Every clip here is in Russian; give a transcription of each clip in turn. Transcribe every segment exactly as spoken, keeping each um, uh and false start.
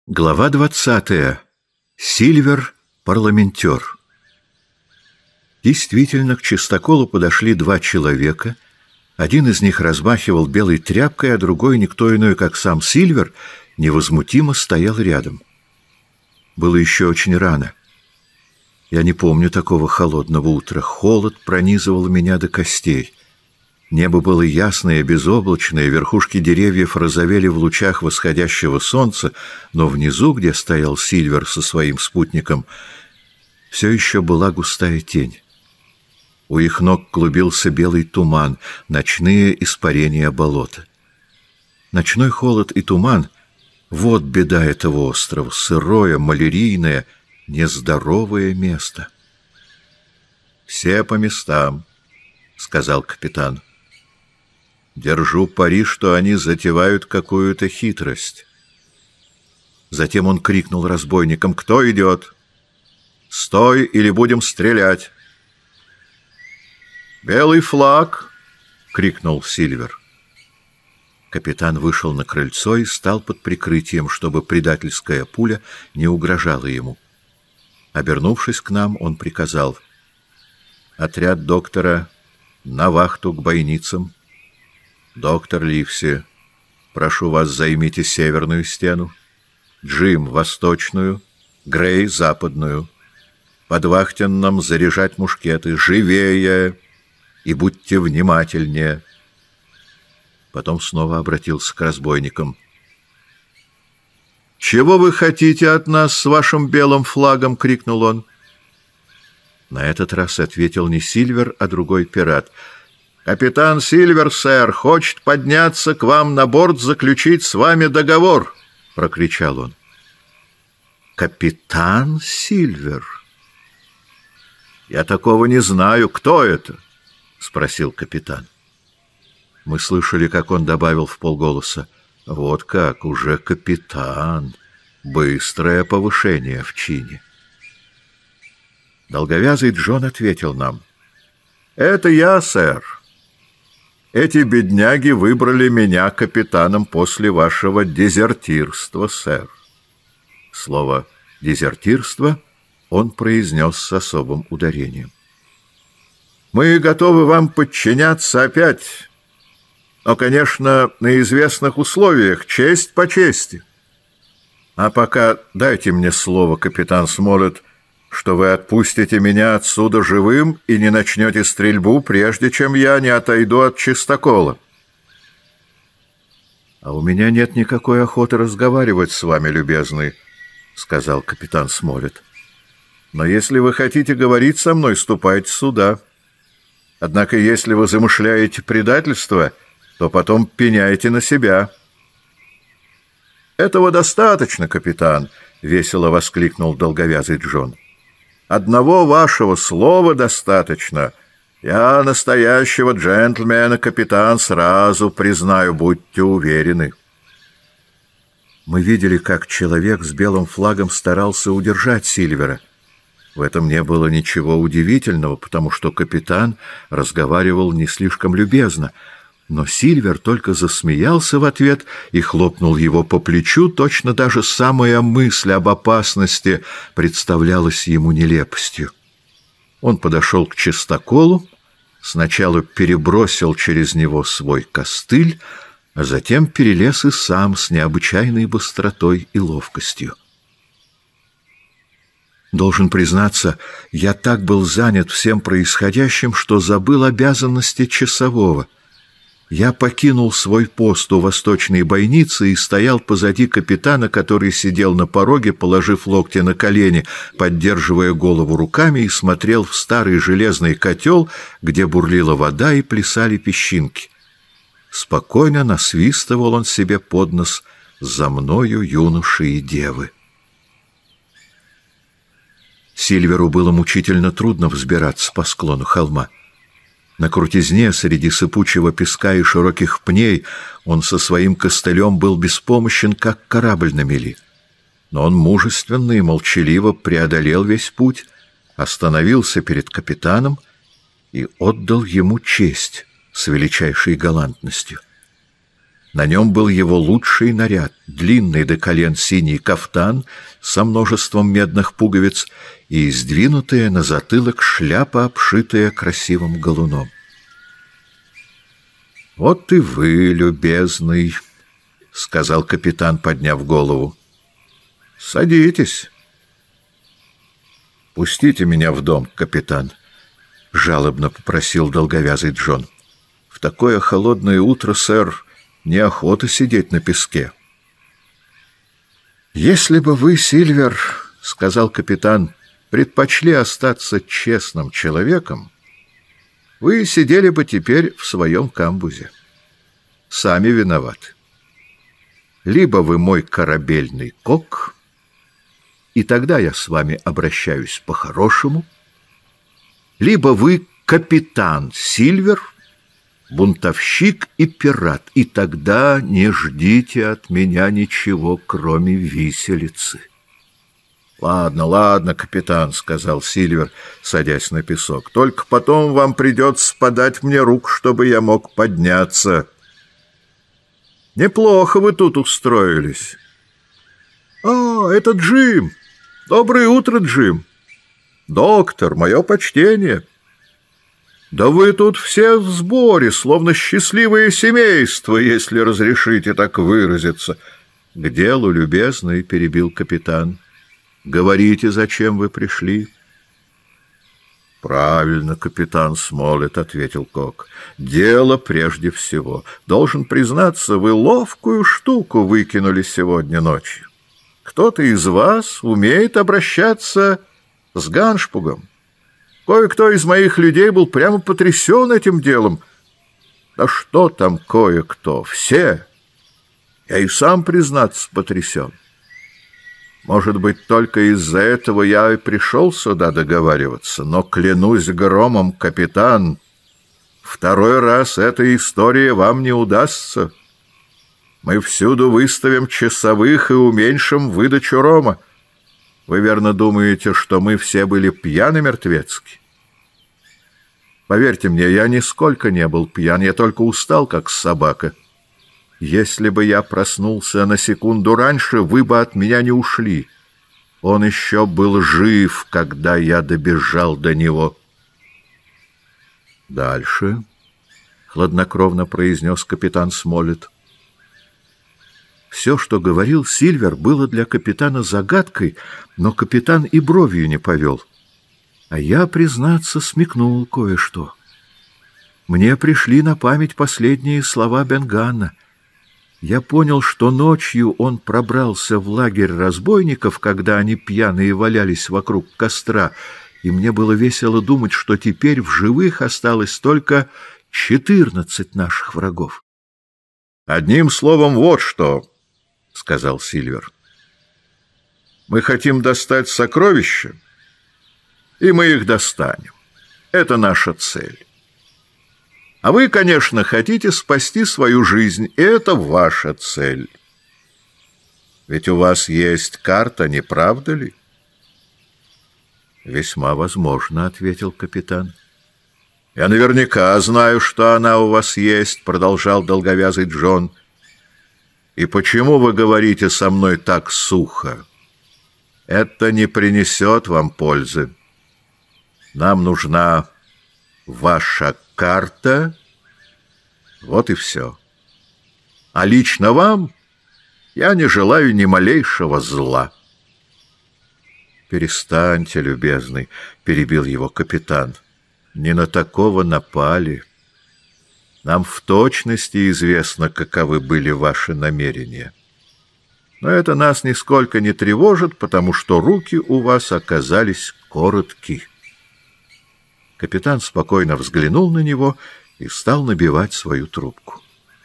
Глава двадцатая. Сильвер — парламентер. Действительно, к чистоколу подошли два человека. Один из них размахивал белой тряпкой, а другой, никто иной, как сам Сильвер, невозмутимо стоял рядом. Было еще очень рано. Я не помню такого холодного утра. Холод пронизывал меня до костей. Небо было ясное, безоблачное, верхушки деревьев розовели в лучах восходящего солнца, но внизу, где стоял Сильвер со своим спутником, все еще была густая тень. У их ног клубился белый туман, ночные испарения болота. Ночной холод и туман — вот беда этого острова, сырое, малярийное, нездоровое место. «Все по местам», — сказал капитан. «Держу пари, что они затевают какую-то хитрость». Затем он крикнул разбойникам: «Кто идет? Стой, или будем стрелять!» «Белый флаг!» — крикнул Сильвер. Капитан вышел на крыльцо и стал под прикрытием, чтобы предательская пуля не угрожала ему. Обернувшись к нам, он приказал: «Отряд доктора на вахту к бойницам. Доктор Ливси, прошу вас, займите северную стену, Джим — восточную, Грей — западную. Под вахтенным заряжать мушкеты. Живее! И будьте внимательнее!» Потом снова обратился к разбойникам. «Чего вы хотите от нас с вашим белым флагом?» — крикнул он. На этот раз ответил не Сильвер, а другой пират. «Капитан Сильвер, сэр, хочет подняться к вам на борт, заключить с вами договор!» — прокричал он. «Капитан Сильвер? Я такого не знаю. Кто это?» — спросил капитан. Мы слышали, как он добавил вполголоса: «Вот как, уже капитан! Быстрое повышение в чине!» Долговязый Джон ответил нам: «Это я, сэр. Эти бедняги выбрали меня капитаном после вашего дезертирства, сэр». Слово «дезертирство» он произнес с особым ударением. «Мы готовы вам подчиняться опять, но, конечно, на известных условиях, честь по чести. А пока дайте мне слово, капитан Смолетт, что вы отпустите меня отсюда живым и не начнете стрельбу, прежде чем я не отойду от чистокола». «А у меня нет никакой охоты разговаривать с вами, любезный», — сказал капитан Смолетт. «Но если вы хотите говорить со мной, ступайте сюда. Однако, если вы замышляете предательство, то потом пеняйте на себя». «Этого достаточно, капитан», — весело воскликнул долговязый Джон. «Одного вашего слова достаточно. Я настоящего джентльмена, капитан, сразу признаю, будьте уверены». Мы видели, как человек с белым флагом старался удержать Сильвера. В этом не было ничего удивительного, потому что капитан разговаривал не слишком любезно. Но Сильвер только засмеялся в ответ и хлопнул его по плечу, точно даже самая мысль об опасности представлялась ему нелепостью. Он подошел к чистоколу, сначала перебросил через него свой костыль, а затем перелез и сам с необычайной быстротой и ловкостью. Должен признаться, я так был занят всем происходящим, что забыл обязанности часового. Я покинул свой пост у восточной бойницы и стоял позади капитана, который сидел на пороге, положив локти на колени, поддерживая голову руками, и смотрел в старый железный котел, где бурлила вода и плясали песчинки. Спокойно насвистывал он себе под нос: «За мною юноши и девы». Сильверу было мучительно трудно взбираться по склону холма. На крутизне, среди сыпучего песка и широких пней, он со своим костылем был беспомощен, как корабль на мели. Но он мужественно и молчаливо преодолел весь путь, остановился перед капитаном и отдал ему честь с величайшей галантностью. На нем был его лучший наряд, длинный до колен синий кафтан со множеством медных пуговиц и сдвинутая на затылок шляпа, обшитая красивым галуном. «Вот и вы, любезный», — сказал капитан, подняв голову. «Садитесь». «Пустите меня в дом, капитан», — жалобно попросил долговязый Джон. «В такое холодное утро, сэр, неохота сидеть на песке». «Если бы вы, Сильвер, — сказал капитан, — предпочли остаться честным человеком, вы сидели бы теперь в своем камбузе. Сами виноваты. Либо вы мой корабельный кок, и тогда я с вами обращаюсь по-хорошему, либо вы капитан Сильвер, бунтовщик и пират, и тогда не ждите от меня ничего, кроме виселицы». «Ладно, ладно, капитан», — сказал Сильвер, садясь на песок. «Только потом вам придется подать мне руку, чтобы я мог подняться. Неплохо вы тут устроились». «А, это Джим! Доброе утро, Джим! Доктор, мое почтение! Да вы тут все в сборе, словно счастливое семейство, если разрешите так выразиться». «К делу, любезный», — перебил капитан. «Говорите, зачем вы пришли?» «Правильно, капитан Смоллет», — ответил Кок. «Дело прежде всего. Должен признаться, вы ловкую штуку выкинули сегодня ночью. Кто-то из вас умеет обращаться с ганшпугом. Кое-кто из моих людей был прямо потрясен этим делом. Да что там кое-кто? Все. Я и сам, признаться, потрясен. Может быть, только из-за этого я и пришел сюда договариваться, но, клянусь громом, капитан, второй раз эта история вам не удастся. Мы всюду выставим часовых и уменьшим выдачу рома. Вы верно думаете, что мы все были пьяны мертвецки? Поверьте мне, я нисколько не был пьян, я только устал, как собака. Если бы я проснулся на секунду раньше, вы бы от меня не ушли. Он еще был жив, когда я добежал до него». «Дальше», — хладнокровно произнес капитан Смоллет. Все, что говорил Сильвер, было для капитана загадкой, но капитан и бровью не повел. А я, признаться, смекнул кое-что. Мне пришли на память последние слова Бенганна. Я понял, что ночью он пробрался в лагерь разбойников, когда они пьяные валялись вокруг костра, и мне было весело думать, что теперь в живых осталось только четырнадцать наших врагов. «Одним словом, вот что», — сказал Сильвер. «Мы хотим достать сокровища, и мы их достанем. Это наша цель. А вы, конечно, хотите спасти свою жизнь, и это ваша цель. Ведь у вас есть карта, не правда ли?» «Весьма возможно», — ответил капитан. «Я наверняка знаю, что она у вас есть», — продолжал долговязый Джон. «И почему вы говорите со мной так сухо? Это не принесет вам пользы. Нам нужна ваша карта, вот и все. А лично вам я не желаю ни малейшего зла». «Перестаньте, любезный», — перебил его капитан. «Не на такого напали. Нам в точности известно, каковы были ваши намерения. Но это нас нисколько не тревожит, потому что руки у вас оказались коротки». Капитан спокойно взглянул на него и стал набивать свою трубку.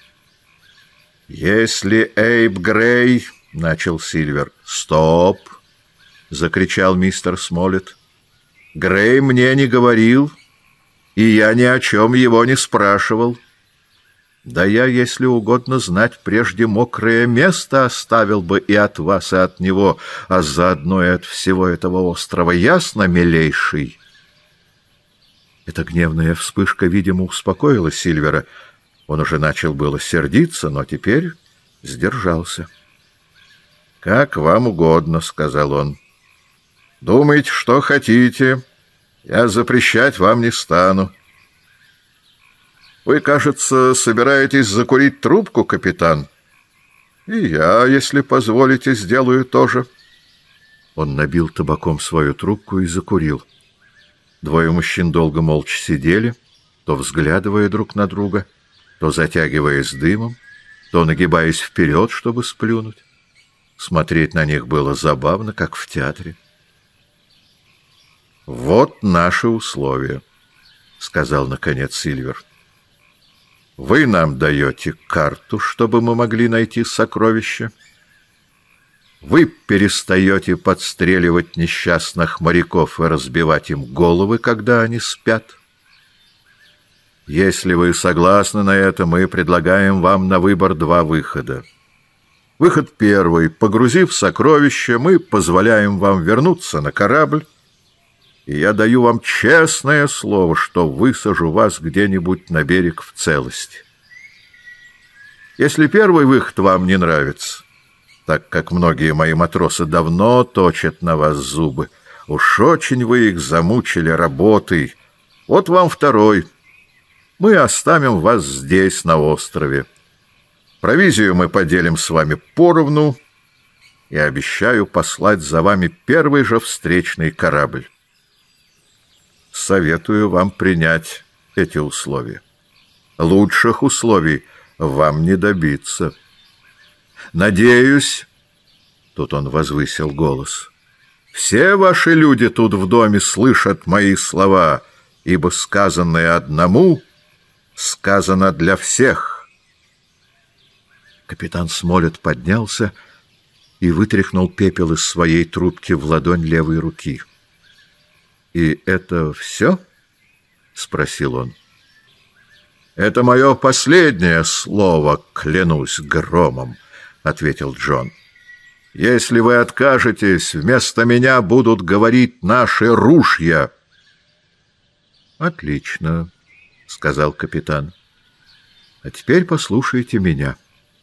«Если Эйб Грей...» — начал Сильвер. «Стоп!» — закричал мистер Смоллет. «Грей мне не говорил, и я ни о чем его не спрашивал. Да я, если угодно знать, прежде мокрое место оставил бы и от вас, и от него, а заодно и от всего этого острова. Ясно, милейший?» Эта гневная вспышка, видимо, успокоила Сильвера. Он уже начал было сердиться, но теперь сдержался. «Как вам угодно», — сказал он. «Думайте, что хотите. Я запрещать вам не стану». «Вы, кажется, собираетесь закурить трубку, капитан?» «И я, если позволите, сделаю то же». Он набил табаком свою трубку и закурил. Двое мужчин долго молча сидели, то взглядывая друг на друга, то затягиваясь дымом, то нагибаясь вперед, чтобы сплюнуть. Смотреть на них было забавно, как в театре. «Вот наши условия», — сказал наконец Сильвер. «Вы нам даете карту, чтобы мы могли найти сокровища. Вы перестаете подстреливать несчастных моряков и разбивать им головы, когда они спят. Если вы согласны на это, мы предлагаем вам на выбор два выхода. Выход первый. Погрузив сокровища, мы позволяем вам вернуться на корабль, и я даю вам честное слово, что высажу вас где-нибудь на берег в целости. Если первый выход вам не нравится, так как многие мои матросы давно точат на вас зубы, уж очень вы их замучили работой, вот вам второй. Мы оставим вас здесь, на острове. Провизию мы поделим с вами поровну, и обещаю послать за вами первый же встречный корабль. Советую вам принять эти условия. Лучших условий вам не добиться. Надеюсь, тут он возвысил голос, все ваши люди тут в доме слышат мои слова, ибо сказанное одному сказано для всех. Капитан Смолетт поднялся и вытряхнул пепел из своей трубки в ладонь левой руки. «И это все?» — спросил он. «Это мое последнее слово, клянусь громом», — ответил Джон. «Если вы откажетесь, вместо меня будут говорить наши ружья». «Отлично», — сказал капитан. «А теперь послушайте меня.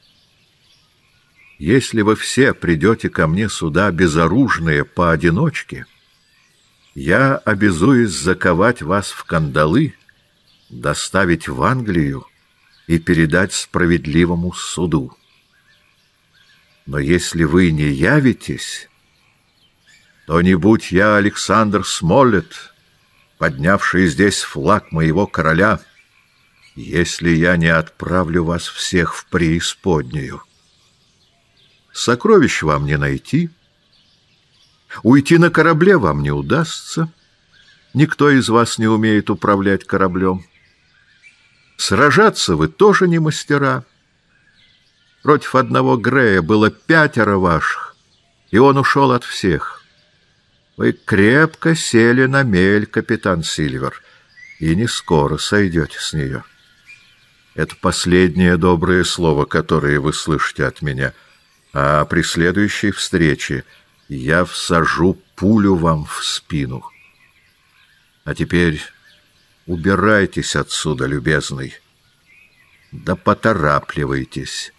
Если вы все придете ко мне сюда безоружные поодиночке, я обязуюсь заковать вас в кандалы, доставить в Англию и передать справедливому суду. Но если вы не явитесь, то не будь я Александр Смолетт, поднявший здесь флаг моего короля, если я не отправлю вас всех в преисподнюю. Сокровищ вам не найти, уйти на корабле вам не удастся, никто из вас не умеет управлять кораблем. Сражаться вы тоже не мастера. Против одного Грея было пятеро ваших, и он ушел от всех. Вы крепко сели на мель, капитан Сильвер, и не скоро сойдете с нее. Это последнее доброе слово, которое вы слышите от меня, а при следующей встрече я всажу пулю вам в спину. А теперь убирайтесь отсюда, любезный, да поторапливайтесь».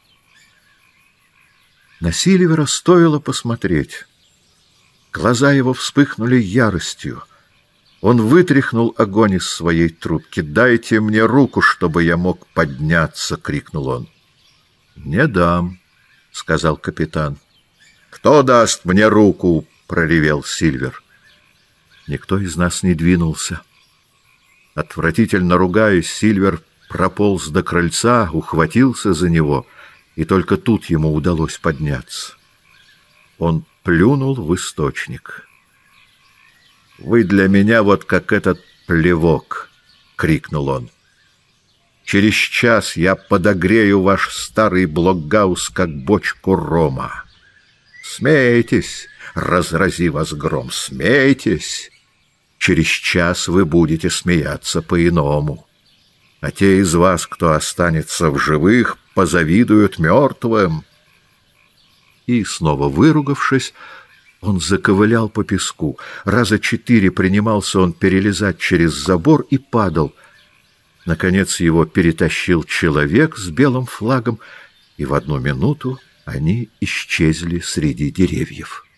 На Сильвера стоило посмотреть. Глаза его вспыхнули яростью. Он вытряхнул огонь из своей трубки. «Дайте мне руку, чтобы я мог подняться!» — крикнул он. «Не дам», — сказал капитан. «Кто даст мне руку?» — проревел Сильвер. Никто из нас не двинулся. Отвратительно ругаясь, Сильвер прополз до крыльца, ухватился за него, и только тут ему удалось подняться. Он плюнул в источник. «Вы для меня вот как этот плевок!» — крикнул он. «Через час я подогрею ваш старый блокгаус, как бочку рома. Смейтесь, разрази вас гром, смейтесь! Через час вы будете смеяться по-иному. А те из вас, кто останется в живых, позавидуют мертвым». И, снова выругавшись, он заковылял по песку. Раза четыре принимался он перелезать через забор и падал. Наконец его перетащил человек с белым флагом, и в одну минуту они исчезли среди деревьев.